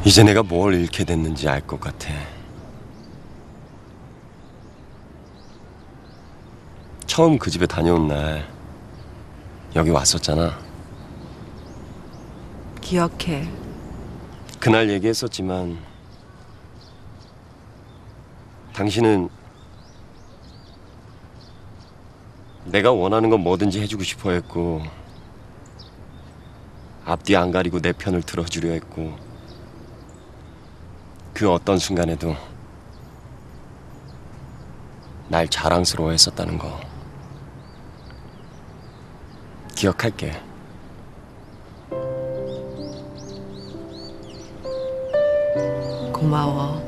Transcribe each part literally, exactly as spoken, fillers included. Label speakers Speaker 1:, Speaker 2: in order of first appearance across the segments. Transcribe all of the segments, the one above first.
Speaker 1: 이제 내가 뭘 잃게 됐는지 알 것 같아. 처음 그 집에 다녀온 날 여기 왔었잖아.
Speaker 2: 기억해.
Speaker 1: 그날 얘기했었지만 당신은 내가 원하는 건 뭐든지 해주고 싶어 했고 앞뒤 안 가리고 내 편을 들어주려 했고 그 어떤 순간에도 날 자랑스러워 했었다는 거 기억할게.
Speaker 2: 고마워.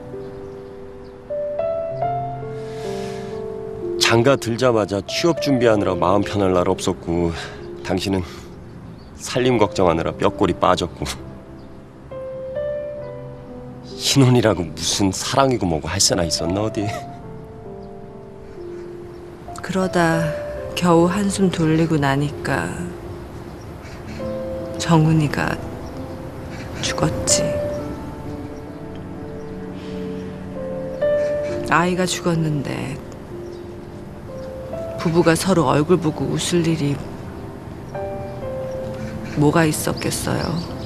Speaker 1: 장가 들자마자 취업 준비하느라 마음 편할 날 없었고 당신은 살림 걱정하느라 뼈골이 빠졌고 신혼이라고 무슨 사랑이고 뭐고 할 새나 있었나 어디.
Speaker 2: 그러다 겨우 한숨 돌리고 나니까 정훈이가 죽었지. 아이가 죽었는데 부부가 서로 얼굴 보고 웃을 일이 뭐가 있었겠어요.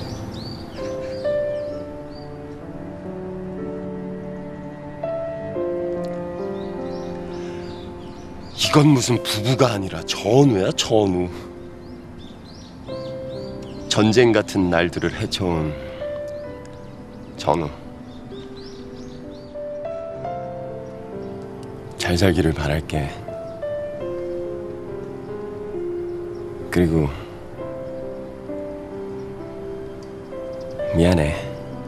Speaker 1: 이건 무슨 부부가 아니라 전우야, 전우. 전쟁 같은 날들을 헤쳐온 전우. 잘 살기를 바랄게. 그리고 미안해.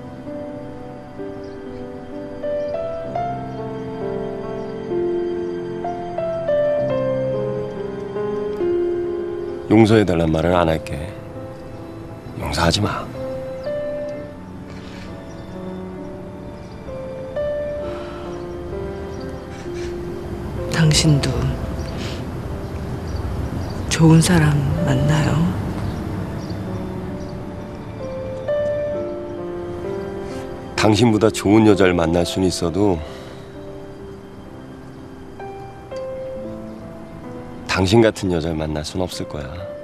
Speaker 1: 용서해달란 말을 안 할게. 용서하지 마.
Speaker 2: 당신도 좋은 사람 만나요?
Speaker 1: 당신보다 좋은 여자를 만날 수는 있어도 당신 같은 여자를 만날 순 없을 거야.